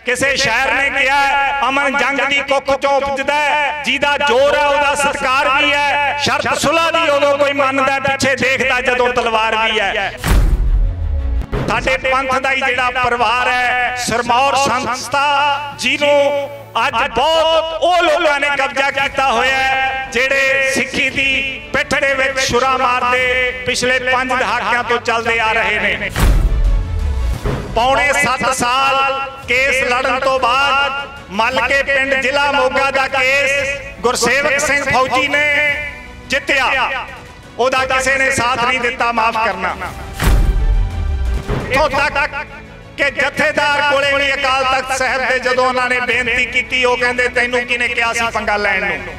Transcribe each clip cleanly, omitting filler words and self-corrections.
किसी शायर ने कहा अमन जंग की कुख चों उपजदा है, जिहदा जोर है उहदा सत्कार भी है, शर्त सुलह दी उदों कोई मनदा पिछे देखदा जदों तलवार भी है। साडे पंथ दा जिहड़ा परिवार है सिरमौर संस्था जिन्हों अज बहुत वो लोगों ने कब्जा किया होया है जिहड़े सिक्खी दी पिठ दे विच छुरा मारदे पिछले 5 दहाकियां तो चलते आ रहे ने। पौने 7 साल केस लड़न तो बाद मल के पिंड जिला मोगा दा केस गुरसेवक सिंह फौजी ने जित्तिया, ओदा किसी ने साथ नहीं दिता माफ करना। इत्थों तक कि जथेदार कोले भी अकाल तख्त साहब दे जदों उन्होंने बेनती की वो कहंदे तैनूं किने किहा सी पंगा लैण नूं।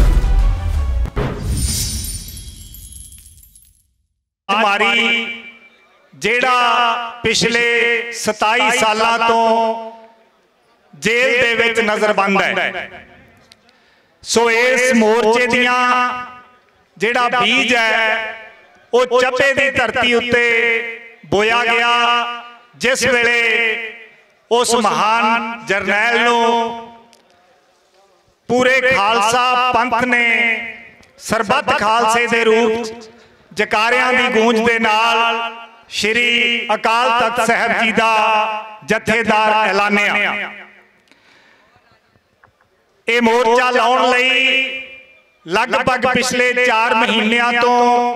हमारी जेड़ा पिछले 27 सालों तो जेल दे विच नजरबंद है, सो इस मोर्चे दियां जेड़ा बीज है वो चप्पे दी धरती उत्ते बोया गया जिस वेले उस महान जरनैल नूं पूरे खालसा पंथ ने सरबत खालसे दे रूप जकारियां दी गूंज दे नाल श्री अकाल तख्त साहब जी का जथेदार ऐलानिया। ये मोर्चा लाउण लई लगभग पिछले 4 महीनों तो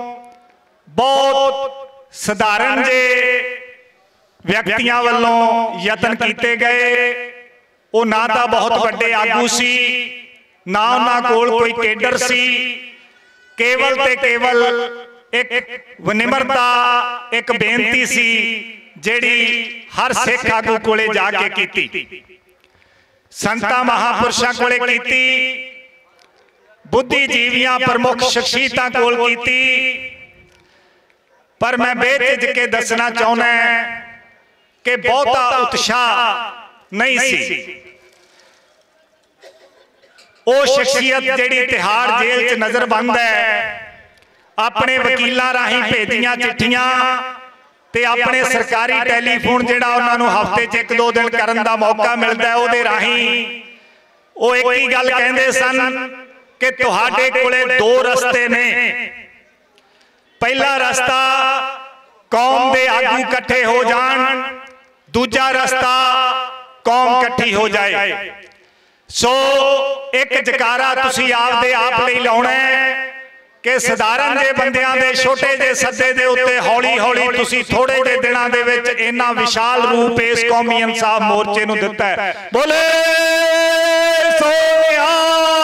बहुत सधारण जे व्यक्तियों वालों यतन किए गए। वो ना तो बहुत बड़े आगू सी, ना उन्हां कोल कोई केडर सी, केवल ते केवल एक विनिमरता एक बेनती सी जेड़ी हर सिख आगू कोले जाके कीती, संतां महापुरुषां कोले कीती, बुद्धिजीवियां प्रमुख शख्सियतां कोल कीती। पर मैं बेझिझक के दसना चाहुंदा कि बहुता उत्साह नहीं सी। वो शख्सियत जेड़ी तिहाड़ जेल च नजरबंद है अपने वकीलों राही भेजियां चिट्ठियां ते अपने सरकारी टैलीफोन जिहड़ा उन्होंने हफ्ते च 1-2 दिन करन दा मौका मिलता है उहदे राही वो एक ही गल कहंदे सन कि तुहाडे कोले 2 रस्ते ने। पहला रस्ता कौम दे आगू इकट्ठे हो जान, दूजा रस्ता कौम इकट्ठी हो जाए। सो एक जकारा तुसीं आपदे आप लई लाउणा है कि सधारण जे बंदियां दे छोटे जे सद्दे दे उत्ते हौली हौली तुसीं थोड़े जे दिनां दे विच इन्ना विशाल रूप इस कौमी इंसाफ मोर्चे नूं दित्ता है। बोले सोनिया।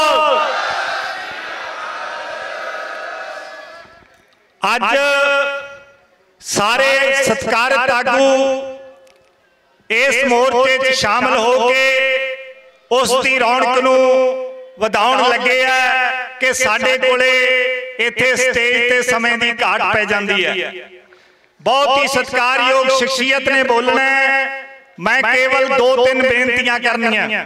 अज सारे सत्कारत आगू इस मोर्चे च शामिल होके उसकी रौनक नूं वधाउण लगे है कि साडे कोले इत्थे स्टेज ते समय की घाट पै जाती है। बहुत ही सत्कारयोग शख्सियत ने बोलना है, मैं केवल 2-3 बेनतियां करनियां।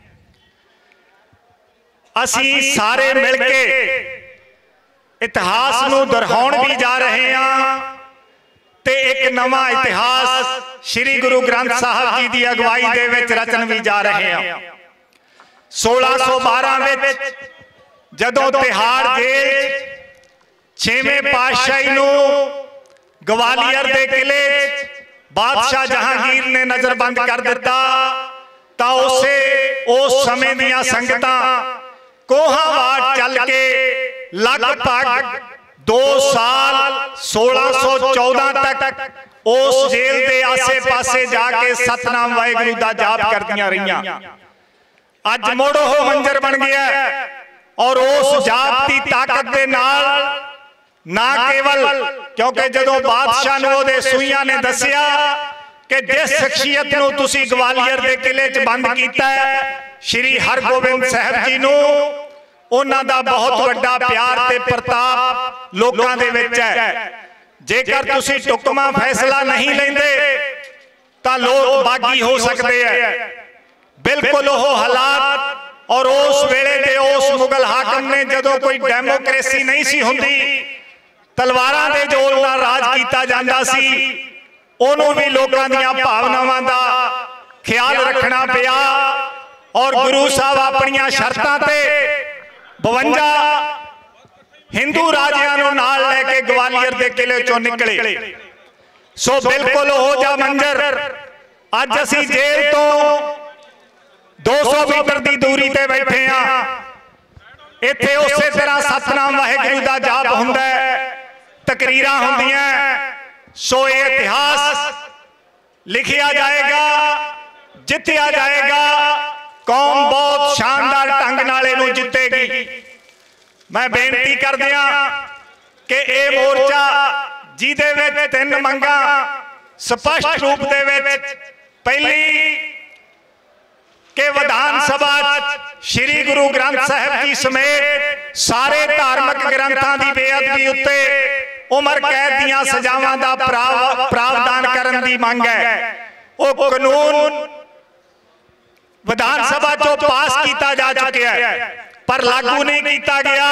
असीं सारे मिलके इतिहास नूं दोहराउण भी जा रहे हैं ते एक नवा इतिहास श्री गुरु ग्रंथ साहब जी की अगवाई दे विच रचन भी जा रहे हैं। 1612 विच जदों तिहाड़ जेल 6वें पातशाही नूं गवालियर दे किले बादशाह जहांगीर ने नजरबंद कर दिता तां उस समय दियां संगतां कोहावाट चल के लगभग 2 साल 1614 तक उस जेल के आसे पासे जाके सतनाम वाहिगुरू दा जाप करदियां रहियां। अज मुड़ ओह मंजर बन गया और उस जाप की ताकत के नाल ना केवल क्योंकि जदों बादशाह नूं ओहदे सूइयां ने दसिया कि जिस शख्सियत नूं तुसीं ग्वालियर के किले च बंद कीता है श्री हरगोबिंद साहब जी नूं उन्हां दा बहुत वड्डा प्यार ते प्रताप लोकां दे विच है। जेकर तुसीं टुकमा फैसला नहीं लेंदे तां लोग बागी हो सकते हैं। बिल्कुल वो हालात और उस वेले दे उस मुगल हाकम ने जदों कोई डेमोक्रेसी नहीं सी हुंदी तलवारां दे जोर नाल राज कीता जांदा सी, उहनूं भी लोकां दीयां भावनावां दा ख्याल रखना पिया और गुरु साहब अपनियां शर्तां ते 52 हिंदू राजियां नूं नाल लैके ग्वालियर के किले चों निकले। सो बिल्कुल हो जा मंजर अज असीं जेल तो 200 मीटर की दूरी ते बैठे हाँ। इत्थे उसे तरह सतनाम वाहिगुरू दा जाप हुंदा है, तकरीरां हुंदियां। सो ये इतिहास लिखिया जाएगा, जितया जाएगा, कौम बहुत शानदार ढंग नाल इहनूं जितेगी। मैं बेनती कर दिया कि यह मोर्चा जिहदे विच 3 मंगां स्पष्ट रूप दे विच पहली कि विधान सभा श्री गुरु ग्रंथ साहिब जी समेत सारे धार्मिक ग्रंथां की बेअदबी उत्ते उम्र कैद दीआं सजावां दा प्रावधान करन दी मंग है। वो कानून विधान सभा चो पास किया जा चुका है पर लागू नहीं किया गया।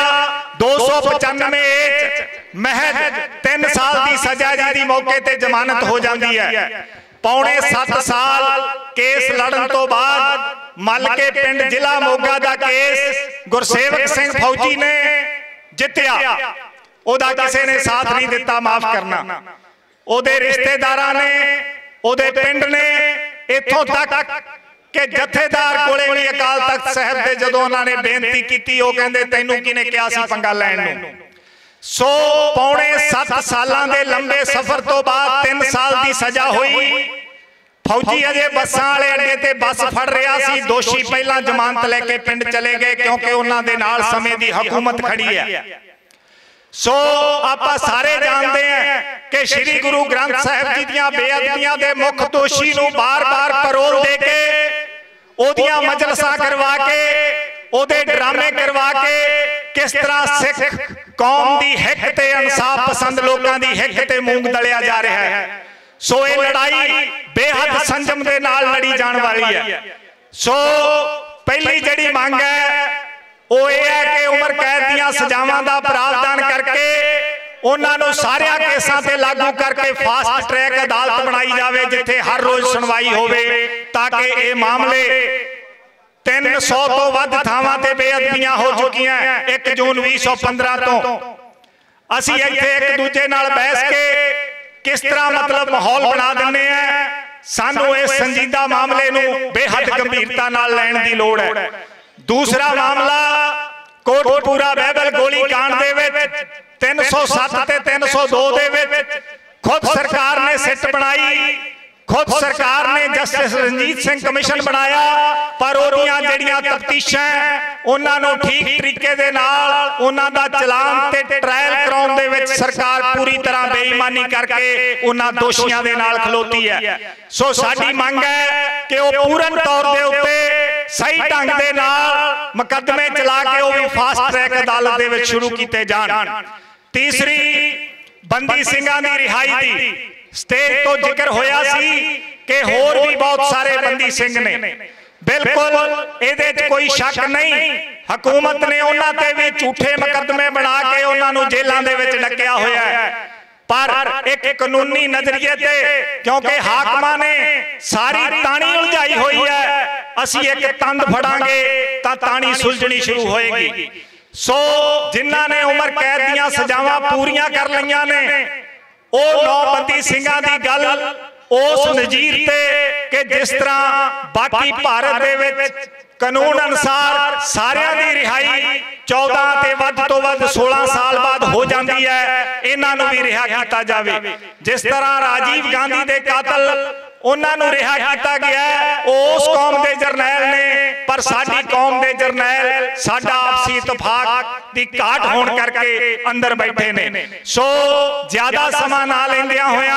295 महज 3 साल की सजा जिहदी मौके ते जमानत हो जाती है। पौने 7 साल केस लड़न तो बाद मल के पिंड जिला मोगा का केस गुरसेवक सिंह फौजी ने जितया। ओदा किसी ने साथ नहीं दिता, माफ करना। ओदे रिश्तेदारां ने, ओदे पिंड ने, इत्थों तक कि जथेदार कोले भी अकाल तख्त साहब दे जदों उन्होंने बेनती की, वो कहंदे तैनूं किने किहा सी पंगा लैण नूं। सो पौने 7 सालां दे लंबे सफर तो बाद 3 साल की सजा हुई। फौजी अजे बसां वाले अड्डे ते बस फड़ रहा सी। दोषी पहला जमानत लैके पिंड चले गए क्योंकि उन्हां दे नाल समय की हुकूमत खड़ी है। सो आपां सारे जानते हैं कि श्री गुरु ग्रंथ साहिब जी दीआं बेअदबियां दे मुख दोषी नूं बार-बार परोल दे के ओदियां मजलसां करवा के ओदे ड्रामे करवा के किस तरह सिख कौम की हिक ते इंसाफ पसंद लोगों की हिक ते मूंग दलिया जा रहा है। सो ये लड़ाई बेहद संजम के नाल लड़ी जाने वाली है। सो पहली जिहड़ी मंग है वो ये है कि उम्र कैद दीआं सजावां दा प्रावधान करके उन्होंने सारे केसां ते लागू करके फास्ट ट्रैक अदालत बनाई जाए जिथे हर रोज सुनवाई होवे ताकि ये मामले 300 तो वध थावां ते बेअदबियां हो चुकी हैं। 1 जून 2015 तो असीं इत्थे एक दूजे नाल बहस के किस तरह मतलब माहौल बना दिंदे हैं। सानू इस संजीदा मामले नूं बेहद गंभीरता नाल लैण दी लोड़ है। दूसरा मामला कोटपुरा बाइबल गोली कांड दे विच 307 ते 302 दे विच खुद सरकार ने सिट बनाई, खुद सरकार ने जस्टिस रंजीत सिंह कमिशन बनाया पर ओदियां जिहड़ियां तफ्तीशां उन्हां नूं ठीक तरीके दे नाल उन्हां दा चलान ते ट्रायल कराउण दे विच सरकार पूरी तरह बेईमानी करके उन्हां दोषियां दे नाल खलोती है। सो साडी मंग है कि वो पूर्ण तौर दे उत्ते सही ढंग दे नाल मुकदमे चला के वो भी फास्ट ट्रैक अदालत दे विच शुरू कीते जाण। तीसरी बंदी सिंघां दी रिहाई दी स्टेज तो जिक्र होया सी कि होर भी बहुत सारे बंदी सिंह ने। बिल्कुल इहदे च कोई शक नहीं, हुकूमत ने उन्हां ते भी झूठे मुकदमे बना के उन्हां नूं जेलां दे विच डकिया होया है। पर एक कानूनी नजरिए ते क्योंकि हाकमां ने सारी ताणी उलझाई हुई है, असीं एक तंद फड़ांगे तां ताणी सुलझणी शुरू होएगी। सो जिन्हां ने उम्र कैद दीआं सजावां पूरीआं कर लईआं ने ओ 9 बंदी सिंघां दी गल उस नजीर ते कि जिस तरह बाकी भारत दे विच कानून अनुसार सारियां दी रिहाई 14 ते वध तो वध 16 साल बाद हो जाती है, इन्हां नूं भी रिहा किया जावे। जिस तरह राजीव गांधी दे कातल उन्हां नूं रिहा किया गया उस कौम दे जरनैल ने, पर साडी कौम दे जरनैल साडा आपसी इतफाक दी घाट होण करके अंदर बैठे ने। सो ज्यादा समा ना लैंदियां होया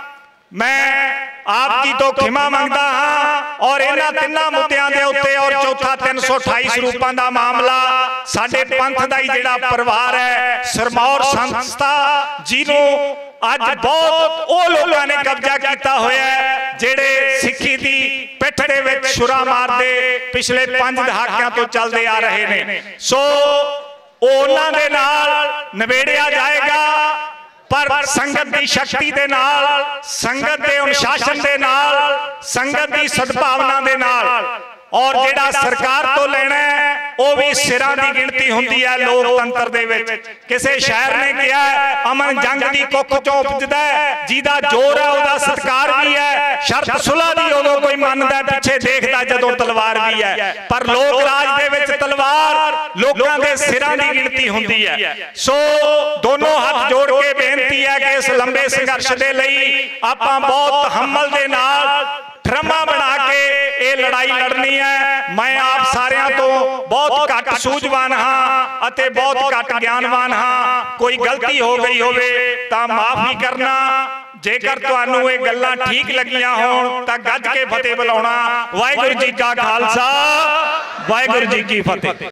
मैं आप जी तो खिमा मंगदा हाँ और इन्हां तिन्नां मुद्दिआं दे उत्ते और चौथा 328 रूपां दा मामला साडे पंथ दा ही जिहड़ा परिवार है सिरमौर संस्था जिन्हों अज बहुत वो लोगों ने कब्जा किया होया है जिहड़े सिक्खी दी पिठ दे विच छुरा मारदे पिछले 5 दहाकियां तो चलदे आ रहे ने। सो उन्हां दे नाल निबेड़िया जाएगा। पर संगत की शक्ति दे नाल, संगत के अनुशासन दे नाल, संगत की सद्भावना दे नाल और जिहड़ा सरकार तो लेना है वो भी सिरां दी गिणती हुंदी है लोकतंत्र दे विच। किसी शायर ने कहा अमन जंग दी कुख चों उपजदा है, जिहदा जोर है उहदा सत्कार भी है, शर्त सुलह दी उदों कोई मनदा पिछे देखदा जदों तलवार भी है। पर लोक राज दे विच तलवार लोकां दे सिरां दी गिणती हुंदी है। सो दोनों हाथ जोड़ के बेनती है कि इस लंबे संघर्ष दे लई आपां बहुत हम्मल दे नाल ड्रामा बना के ये लड़ाई लड़नी है। मैं आप सारिਆਂ तो बहुत घट सूझवान हाँ अते बहुत घट ज्ञानवान हाँ। कोई गलती हो गई होवे तां माफी करना। जेकर तुहानू ये गल्लां ठीक लगियां होण तां गज के फतेह बुलाउणा। वाहिगुरू जी का खालसा, वाहिगुरू जी की फतेह।